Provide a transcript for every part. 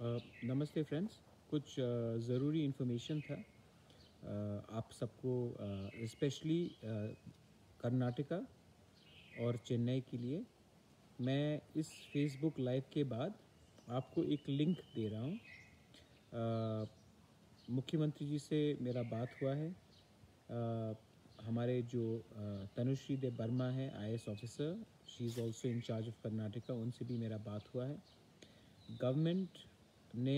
नमस्ते फ्रेंड्स। कुछ ज़रूरी इन्फॉर्मेशन था आप सबको, स्पेशली कर्नाटका और चेन्नई के लिए। मैं इस फेसबुक लाइव के बाद आपको एक लिंक दे रहा हूँ। मुख्यमंत्री जी से मेरा बात हुआ है। हमारे जो तनुश्री देव वर्मा है IAS officer, she is also in charge of Karnataka, उनसे भी मेरा बात हुआ है। गवर्नमेंट ने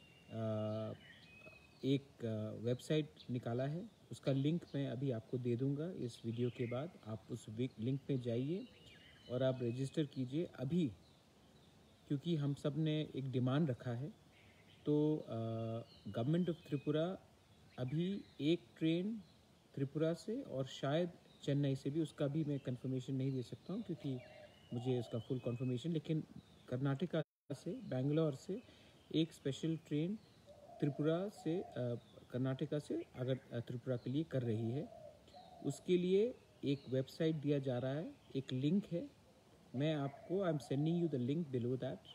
एक वेबसाइट निकाला है, उसका लिंक मैं अभी आपको दे दूंगा इस वीडियो के बाद। आप उस लिंक पे जाइए और आप रजिस्टर कीजिए अभी, क्योंकि हम सब ने एक डिमांड रखा है। तो गवर्नमेंट ऑफ त्रिपुरा अभी एक ट्रेन त्रिपुरा से और शायद चेन्नई से भी, उसका भी मैं कंफर्मेशन नहीं दे सकता हूँ क्योंकि मुझे उसका फुल कंफर्मेशन, लेकिन कर्नाटका से, बेंगलोर से एक स्पेशल ट्रेन त्रिपुरा से, कर्नाटका से अगर त्रिपुरा के लिए कर रही है। उसके लिए एक वेबसाइट दिया जा रहा है, एक लिंक है। मैं आपको, I am sending you the link below that.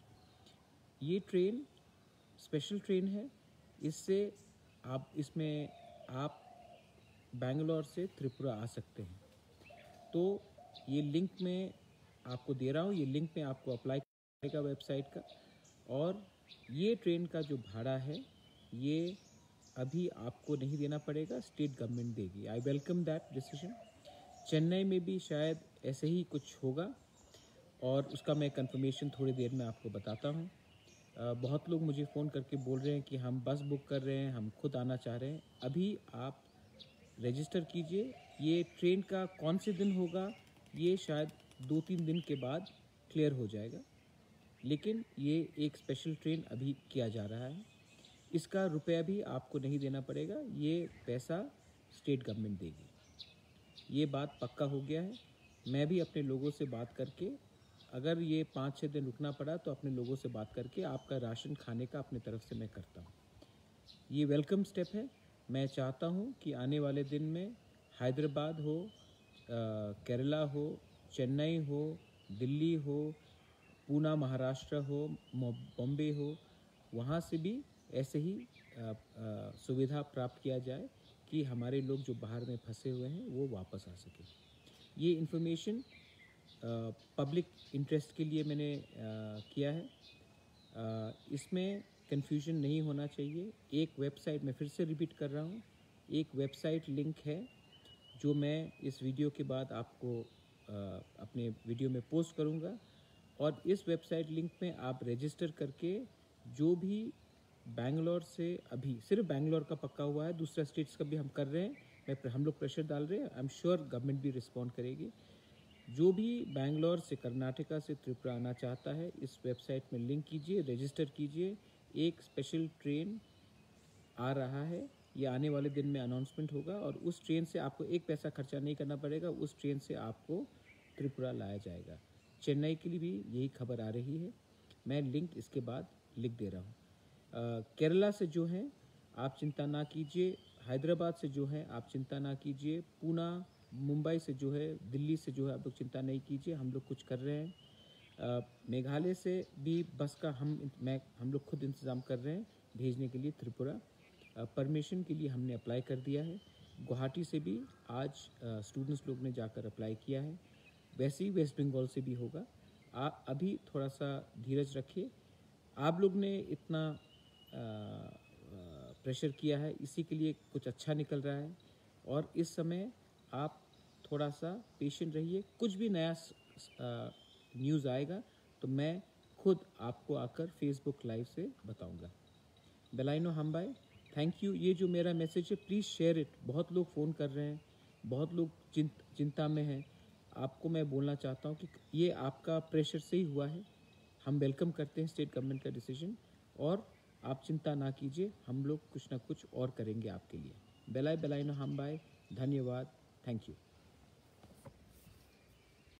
ये ट्रेन स्पेशल ट्रेन है। इससे इसमें आप बेंगलोर से त्रिपुरा आ सकते हैं। तो ये लिंक मैं आपको दे रहा हूँ, ये लिंक में आपको अप्लाई करेगा वेबसाइट का। और ये ट्रेन का जो भाड़ा है ये अभी आपको नहीं देना पड़ेगा, स्टेट गवर्नमेंट देगी। I welcome that decision. Chennai में भी शायद ऐसे ही कुछ होगा और उसका मैं कंफर्मेशन थोड़ी देर में आपको बताता हूँ। बहुत लोग मुझे फ़ोन करके बोल रहे हैं कि हम बस बुक कर रहे हैं, हम खुद आना चाह रहे हैं। अभी आप रजिस्टर कीजिए। ये ट्रेन का कौन से दिन होगा ये शायद 2-3 दिन के बाद क्लियर हो जाएगा, लेकिन ये एक स्पेशल ट्रेन अभी किया जा रहा है। इसका रुपया भी आपको नहीं देना पड़ेगा, ये पैसा स्टेट गवर्नमेंट देगी। ये बात पक्का हो गया है। मैं भी अपने लोगों से बात करके, अगर ये 5-6 दिन रुकना पड़ा तो अपने लोगों से बात करके आपका राशन खाने का अपनी तरफ से मैं करता हूँ। ये वेलकम स्टेप है। मैं चाहता हूँ कि आने वाले दिन में हैदराबाद हो, केरला हो, चेन्नई हो, दिल्ली हो, पूना महाराष्ट्र हो, बॉम्बे हो, वहाँ से भी ऐसे ही सुविधा प्राप्त किया जाए कि हमारे लोग जो बाहर में फंसे हुए हैं वो वापस आ सके। ये इन्फॉर्मेशन पब्लिक इंटरेस्ट के लिए मैंने किया है। इसमें कन्फ्यूजन नहीं होना चाहिए। एक वेबसाइट, मैं फिर से रिपीट कर रहा हूँ, एक वेबसाइट लिंक है जो मैं इस वीडियो के बाद आपको अपने वीडियो में पोस्ट करूँगा। और इस वेबसाइट लिंक में आप रजिस्टर करके, जो भी बैंगलोर से, अभी सिर्फ बैंगलोर का पक्का हुआ है, दूसरा स्टेट्स का भी हम कर रहे हैं, हम लोग प्रेशर डाल रहे हैं। आई एम श्योर गवर्नमेंट भी रिस्पॉन्ड करेगी। जो भी बैंगलोर से, कर्नाटका से त्रिपुरा आना चाहता है, इस वेबसाइट में लिंक कीजिए, रजिस्टर कीजिए। एक स्पेशल ट्रेन आ रहा है, ये आने वाले दिन में अनाउंसमेंट होगा और उस ट्रेन से आपको एक पैसा खर्चा नहीं करना पड़ेगा। उस ट्रेन से आपको त्रिपुरा लाया जाएगा। चेन्नई के लिए भी यही खबर आ रही है। मैं लिंक इसके बाद लिख दे रहा हूँ। केरला से जो है आप चिंता ना कीजिए, हैदराबाद से जो है आप चिंता ना कीजिए, पूना, मुंबई से जो है, दिल्ली से जो है आप लोग चिंता नहीं कीजिए, हम लोग कुछ कर रहे हैं। मेघालय से भी बस का हम लोग खुद इंतज़ाम कर रहे हैं भेजने के लिए त्रिपुरा। परमिशन के लिए हमने अप्लाई कर दिया है। गुवाहाटी से भी आज स्टूडेंट्स लोग ने जाकर अप्लाई किया है। वैसे ही वेस्ट बंगाल से भी होगा। आप अभी थोड़ा सा धीरज रखिए। आप लोग ने इतना प्रेशर किया है, इसी के लिए कुछ अच्छा निकल रहा है। और इस समय आप थोड़ा सा पेशेंट रहिए। कुछ भी नया न्यूज़ आएगा तो मैं खुद आपको आकर फेसबुक लाइव से बताऊंगा। बेलाइनो हम्बाई, थैंक यू। ये जो मेरा मैसेज है, प्लीज़ शेयर इट। बहुत लोग फ़ोन कर रहे हैं, बहुत लोग चिंता में हैं। आपको मैं बोलना चाहता हूँ कि ये आपका प्रेशर से ही हुआ है। हम वेलकम करते हैं स्टेट गवर्नमेंट का डिसीजन, और आप चिंता ना कीजिए, हम लोग कुछ ना कुछ और करेंगे आपके लिए। बेलाइनो हम्बाई, धन्यवाद, थैंक यू।